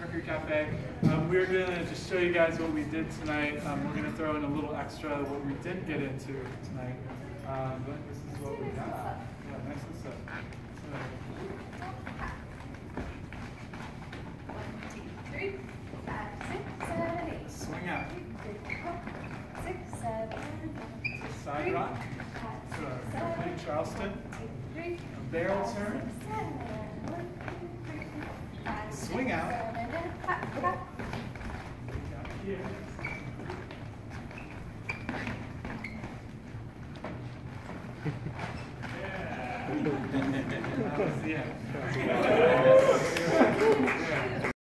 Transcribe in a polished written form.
Mercury Cafe. We're going to just show you guys what we did tonight. We're going to throw in a little extra what we didn't get into tonight. But this is what we got. Yeah, nice and stuff. Swing out. 6, 7, Side rock. Complete Charleston. A barrel turn. Swing out. Here. Yeah. That was the end.